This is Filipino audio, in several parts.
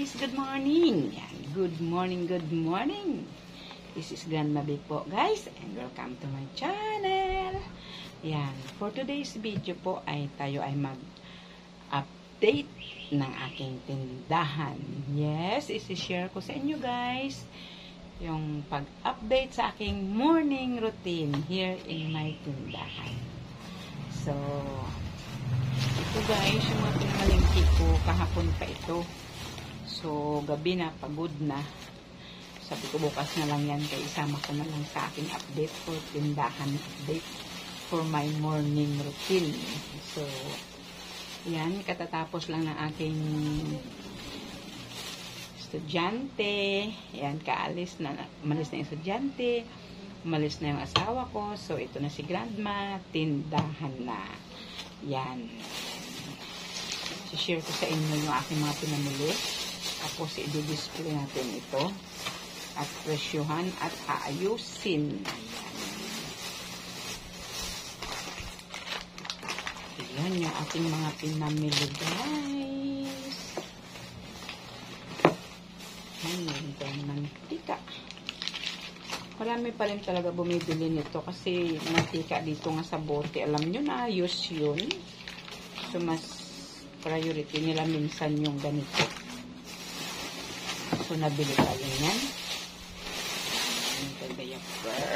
guys, good morning. Yan, good morning, good morning. This is Grandma Big po guys, and welcome to my channel. Yan, for today's video po ay tayo ay mag-update ng aking tindahan. Yes, isi-share ko sa inyo guys yung pag-update sa aking morning routine here in my tindahan. So, ito guys, yung mga pinalingki ko kahapon pa ito. So, gabi na, pagod na. Sabi ko, bukas na lang yan. Kaya isama ko na lang sa aking update for tindahan update for my morning routine. So, yan, katatapos lang ng aking estudyante. Yan, kaalis na, umalis na yung estudyante. Umalis na yung asawa ko. So, ito na si Grandma. Tindahan na. Yan. I-share ko sa inyo yung aking mga pinamili. Tapos, i-display natin ito. At presyuhan at aayusin. Ayan. Ayan yung ating mga pinamili, guys. Ayan, ito yung mantika. Marami pa rin talaga bumibili nito kasi mantika dito nga sa bote. Alam nyo na, ayos yun. So, mas priority nila minsan yung ganito. So, nabili tayo yan. Ayan, kagayapper.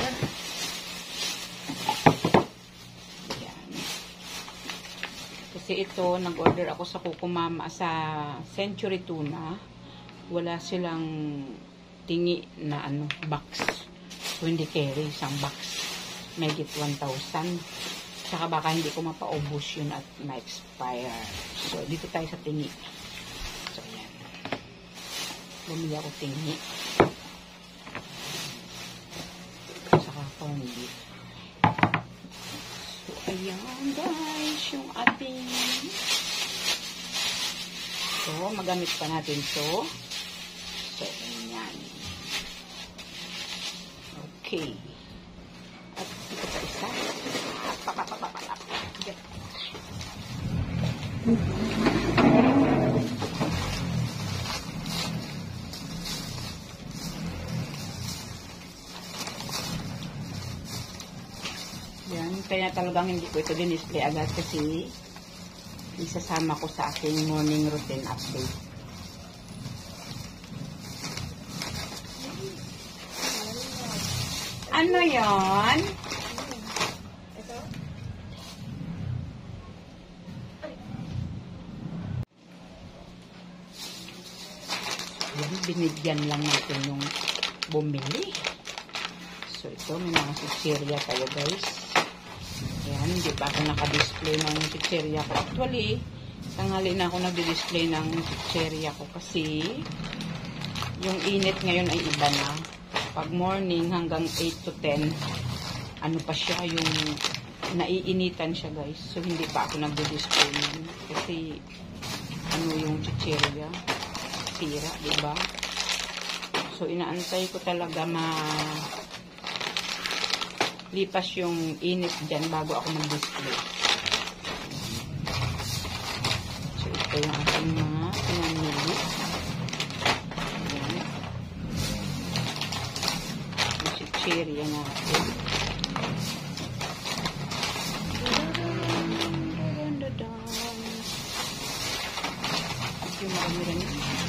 Ayan. Kasi ito, nag-order ako sa Kukumama sa Century Tuna. Wala silang tingi na box. So, hindi carry isang box. May get 1,000. Tsaka baka hindi ko mapaubos yun at ma-expire. So, dito tayo sa tingi. So, ayan. Bumili ako tingi. Saka corn beef. So, ayan guys, yung ating so, magamit pa natin to. So, ayan. Okay. At ito pa isa. Yan, kaya talagang hindi ko ito din-display agad kasi isasama ko sa aking morning routine update. Ano yon? Ito? Yan, binigyan lang natin yung bumili. So, ito, may mga chichirya tayo guys. Yan, hindi pa ako naka-display ng chichirya ko. Actually, tanghali na ako nag-display ng chichirya ko kasi yung init ngayon ay iba na. Pag morning hanggang 8 to 10, ano pa siya, yung naiinitan siya guys. So, hindi pa ako nag-display nun. Kasi, ano yung chichirya? Sira, diba? So, inaantay ko talaga lipas yung init dyan bago ako mag-display. So, ito yung aking mga pinamili. Chichirya natin. Yung marami rin.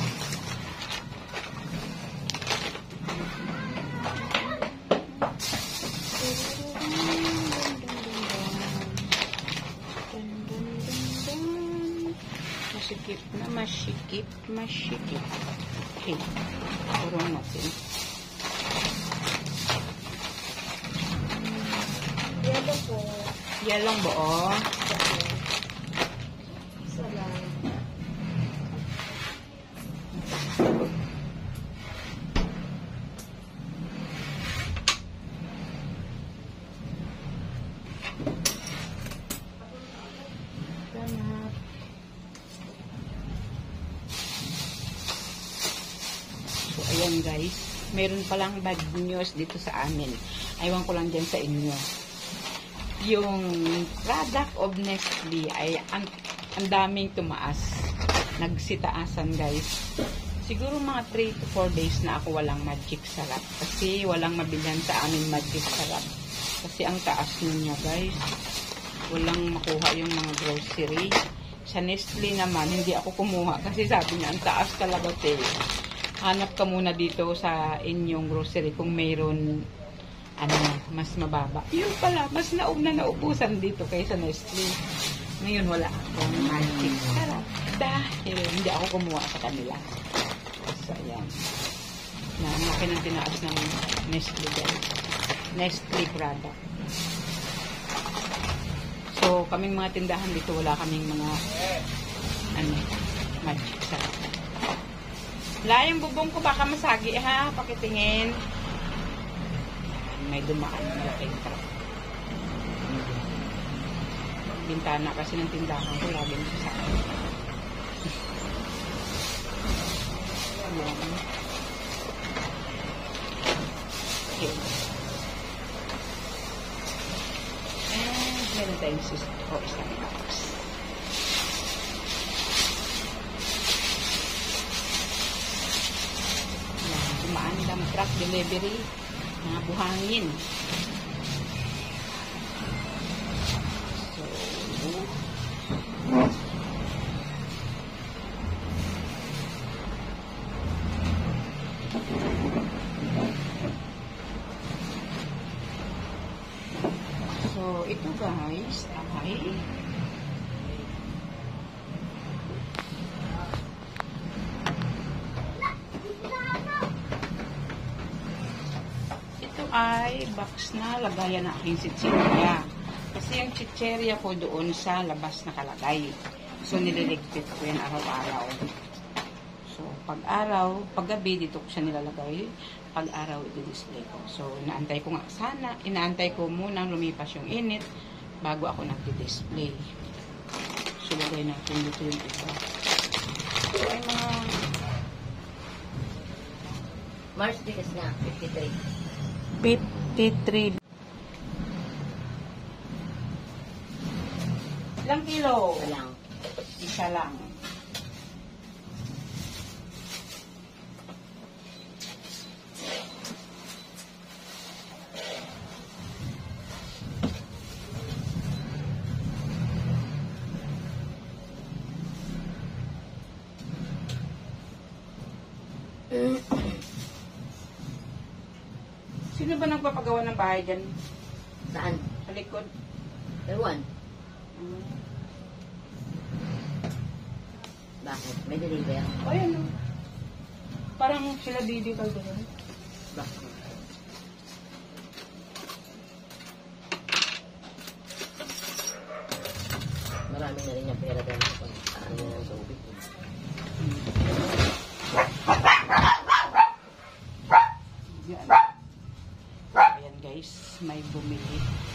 Masikip. Okay. Turun natin. Yellow po. Yellow buo. Isa lang. So, ayan guys. Meron palang bad news dito sa amin. Aywan ko lang dyan sa inyo. Yung product of Nestle ay ang daming tumaas. Nagsitaasan guys. Siguro mga 3 to 4 days na ako walang magic sarap. Kasi walang mabilhan sa amin magic sarap. Kasi ang taas niya guys. Walang makuha yung mga grocery. Sa Nestle naman, hindi ako kumuha. Kasi sabi niya, ang taas talaga te. Hanap ka muna dito sa inyong grocery kung mayroon mas mababa. Yun pala, mas naubusan dito kaysa Nestle. Ngayon wala akong magic sarap. Dahil hindi ako kumuha sa kanila. So, ayan. Ang laki ng tinaas ng Nestle guys. Nestle product. So, kaming mga tindahan dito, wala kaming mga magic sarap. Wala yung bubong ko, baka masagi ha. Pakitingin. May dumaan na malaking truck. Bintana kasi ng tindahan ko, laging sasakit. Ayan. Okay. And meron tayong isang box. Ayan, dumaan ng truck delivery, mga buhangin. So, ito guys ay box na lagayan na aking chichirya. Kasi yung chichirya ko doon sa labas nakalagay. So, nililigpit ko yan araw-araw. So, pag-araw, pag-gabi, dito ko siya nilalagay. Pag-araw, i-display ko. So, inaantay ko nga sana. Inaantay ko munang lumipas yung init bago ako nag-display. So, lagay natin dito yung iba. So, ay mga Mars bigas na, 53. 53. Ilang kilo? Isa lang. Isa lang. Sino ba nagpapagawa ng bahay dyan? Saan? Sa likod? Ewan. Bakit? May deliver? O yan o. Parang sila Didi Calderon. Bakit? Marami na rin yung pera dahil sa ano na sa ubig. Yan. Ayan guys, may bumili.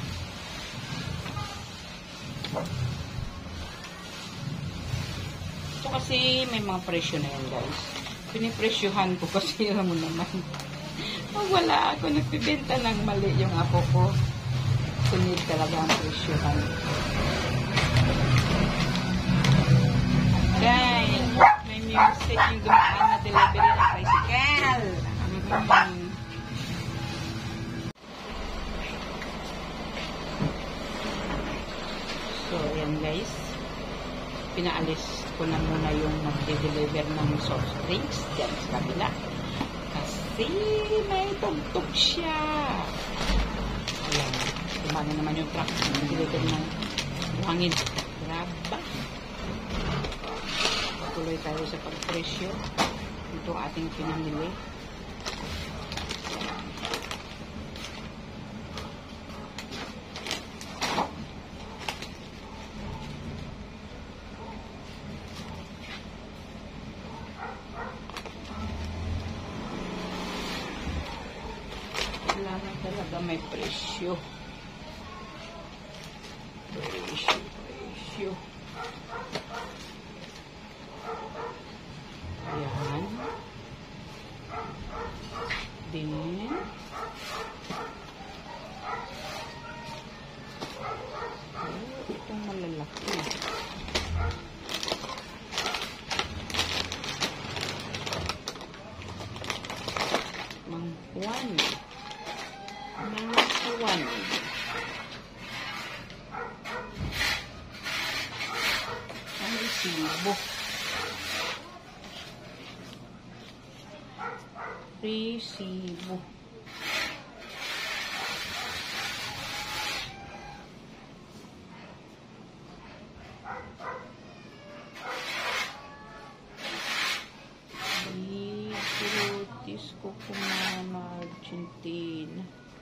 Ito kasi may mga presyo na yan guys. Pinipresyohan ko kasi alam mo naman. Pag wala ako nagpibenta ng mali yung apo ko. Sunod talaga ang presyohan. Guys, may music yung dumaan na delivery ng tricycle. So, ayan guys. Pinaalis ko na muna yung mag-deliver ng soft drinks dyan sa kabila. Kasi may tugtog siya. Ayan. Tumana naman yung truck. Mag-deliver ng buhangin. Graba. Patuloy tayo sa pagpresyo. Ito ating pinamili. Kailangan talaga may presyo. Presyo. Ayan. Then, itong malalaki. Nasa 1. Resibo. Resibo. Frutis Cucumama Argentina.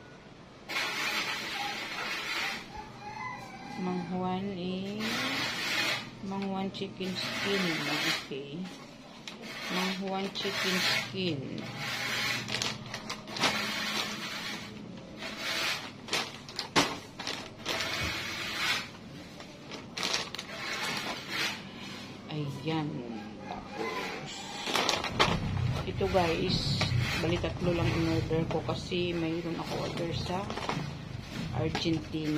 Manghuan chicken skin. Okay. Manghuan chicken skin. Ayan. Tapos, ito guys, bali 3 lang in-order ko kasi mayroon ako order sa Argentina.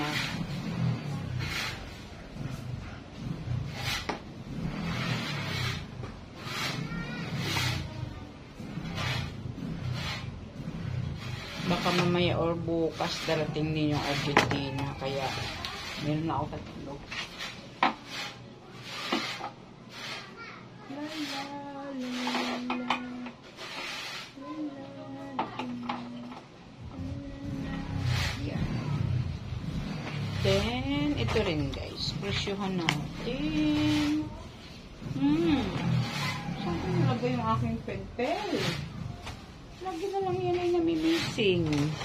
Baka mamaya or bukas darating din yung Argentina, kaya meron na ako 3. Then, ito rin guys. Presyohan natin. Saan ko nalagay yung aking pen-pen? Lagi na lang yan ay namibising.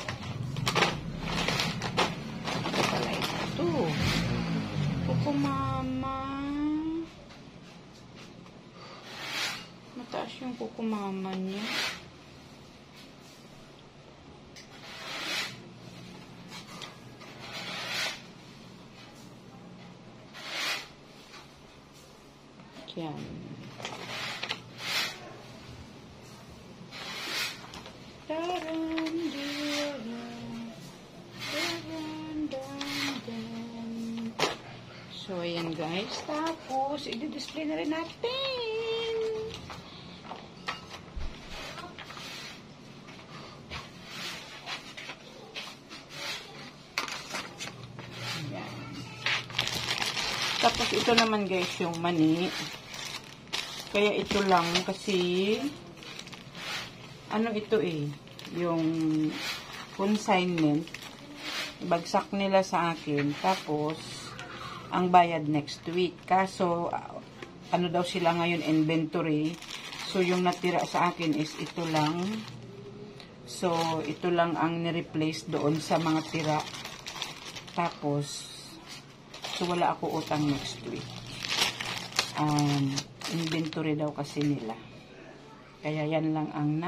Ito pala ito. Cucumama. Mataas yung cucumama niya. Yan. So, ayan guys. Tapos, i-display na rin natin. Ayan. Tapos, ito naman guys, yung mani. Kaya ito lang kasi ano ito yung consignment bagsak nila sa akin, tapos ang bayad next week. Kaso ano daw sila ngayon, inventory, so yung natira sa akin is ito lang. So ito lang ang ni-replace doon sa mga tira, tapos so wala ako utang next week. Inventory daw kasi nila. Kaya yan lang ang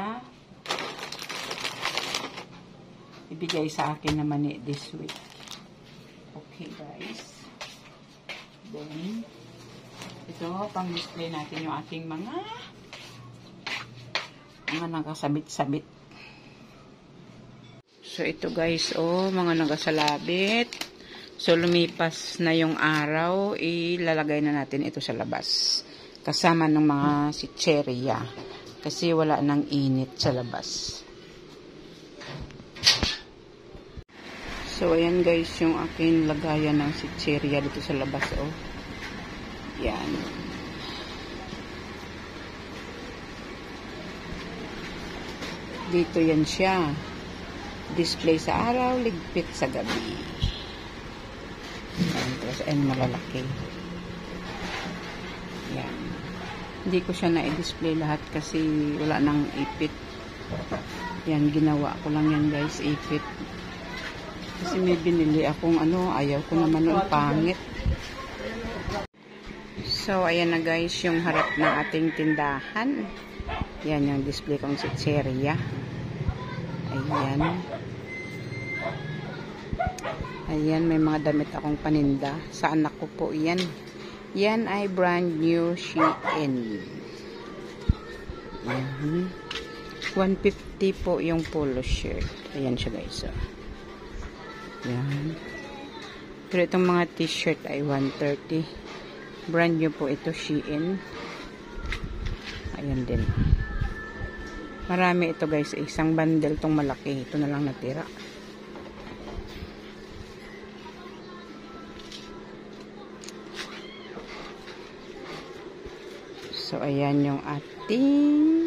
ibigay sa akin naman this week. Okay guys. Then, ito, pang-display natin yung ating mga nakasabit-sabit. So, ito guys, mga nakasalabit. So, lumipas na yung araw, ilalagay na natin ito sa labas. Kasama ng mga sitserya. Kasi wala nang init sa labas. So, ayan guys, yung aking lagayan ng sitserya dito sa labas, Yan. Dito yan siya. Display sa araw, ligpit sa gabi. Yan, tapos malalaki. Yan. Hindi ko siya na-display lahat kasi wala nang ipit. Yan, ginawa ko lang yan guys, ipit. Kasi may binili akong ayaw ko naman ng pangit. So, ayan na guys, yung harap ng ating tindahan. Yan yung display kong sitserya. Ayan. Ayan, may mga damit akong paninda. Sa anak ko po yan. Yan ay brand new Shein. 150 po yung polo shirt. Ayan siya guys. Yan. Pero itong mga t-shirt ay 130. Brand new po ito, Shein. Ayan din. Marami ito guys. Isang bundle tong malaki. Ito na lang natira. So, ayan yung ating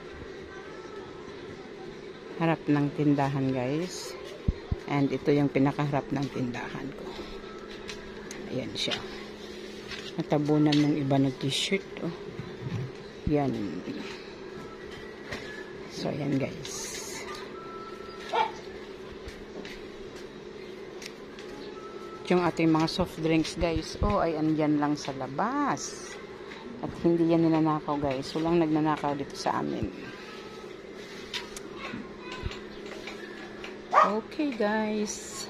harap ng tindahan, guys. And ito yung pinakaharap ng tindahan ko. Ayan siya. Natabunan ng iba na t-shirt. Oh. Yan. So, ayan, guys. Yung ating mga soft drinks, guys. Oh, ay andyan lang sa labas. At hindi yan ninanakaw, guys. Walang nagnanakaw dito sa amin. Okay, guys.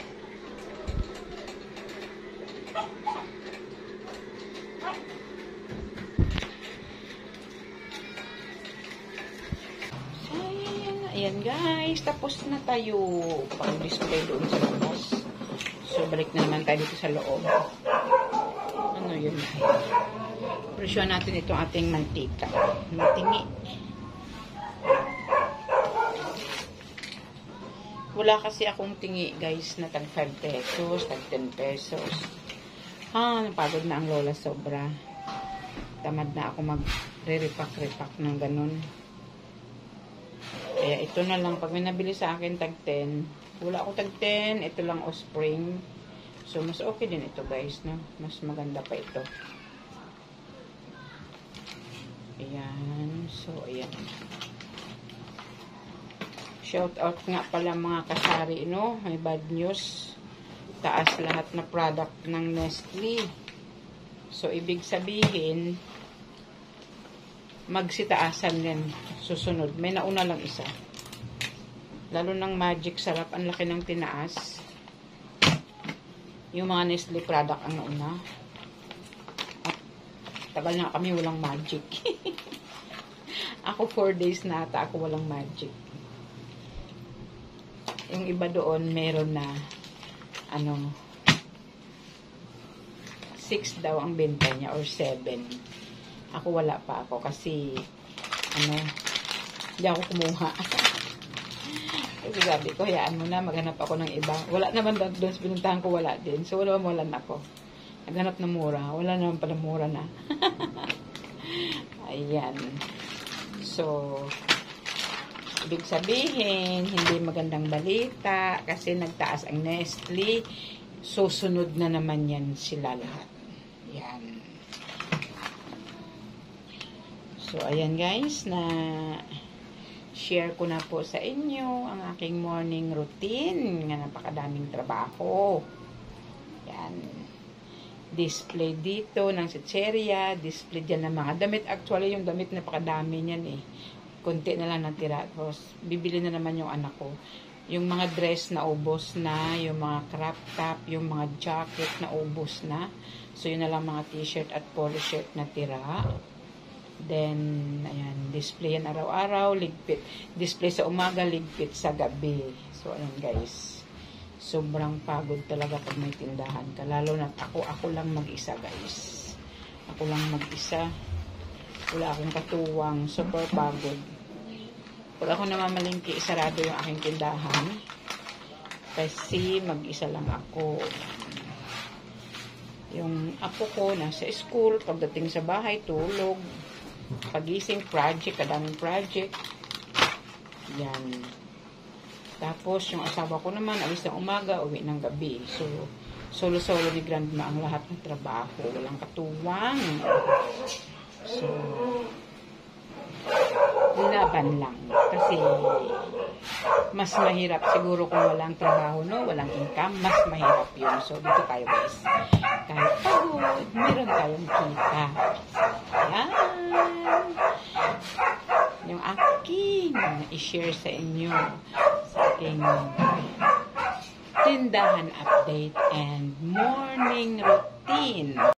So, ayan, guys. Tapos na tayo pang-display doon sa labas. So, balik na naman tayo dito sa loob. Ano yun? Presyon natin itong ating mantika. Matingi. Wala kasi akong tingi, guys, na tag 5 pesos, tag 10 pesos. Napagod na ang lola sobra. Tamad na ako mag-repack ng ganun. Kaya ito na lang. Pag may nabili sa akin, tag 10. Wala ako tag 10. Ito lang Spring. So, mas okay din ito, guys, no? Mas maganda pa ito. Ayan. So, ayan. Shout out nga pala mga kasari, no? May bad news. Taas lahat na product ng Nestle. So, ibig sabihin, magsitaasan din susunod. May nauna lang isa. Lalo ng Magic Sarap, ang laki ng tinaas. Yung mga Nestle product ang nauna. At tagal na kami walang Magic. Ako 4 days na ata ako walang Magic. Yung iba doon, meron na, 6 daw ang benta niya, or 7. Ako wala pa ako, kasi, hindi ako kumuha. Kasi sabi ko, hayaan mo na, maghanap ako ng iba. Wala naman doon, pinuntahan ko, wala din. So, wala ako. Naghanap na mura. Wala naman pala mura na. Ayan. So, ibig sabihin, hindi magandang balita kasi nagtaas ang Nestle. Susunod na naman yan sila lahat. Yan. So, ayan guys, na share ko na po sa inyo ang aking morning routine nga napakadaming trabaho. Yan. Display dito ng chicheria, display dyan ng mga damit. Actually, yung damit napakadami niyan eh. Kunti na lang natira. Tapos, bibili na naman yung anak ko. Yung mga dress na ubos na, yung mga crop top, yung mga jacket na ubos na. So, yun na lang mga t-shirt at polo shirt na tira. Then, ayan, display yan araw-araw, ligpit. Display sa umaga, ligpit sa gabi. So, ayan guys. Sobrang pagod talaga pag may tindahan ka. Lalo na ako lang mag-isa guys. Ako lang mag-isa. Wala akong katuwang. Super pagod. Pag ako namamalingki, sarado yung aking tindahan. Kasi mag-isa lang ako. Yung apo ko nasa school. Pagdating sa bahay, tulog. Pagising, project. Kadaming project. Yan. Tapos, yung asawa ko naman, alis ng umaga, uwi ng gabi. So, solo-solo ni Grandma ang lahat ng trabaho. Walang katuwang. So, laban lang. Kasi, mas mahirap siguro kung walang trabaho, no? Walang income, mas mahirap yun. So, dito tayo guys. Kahit pagod, meron tayong kita. Yan. Yung aking i-share sa inyo sa aking tindahan update and morning routine.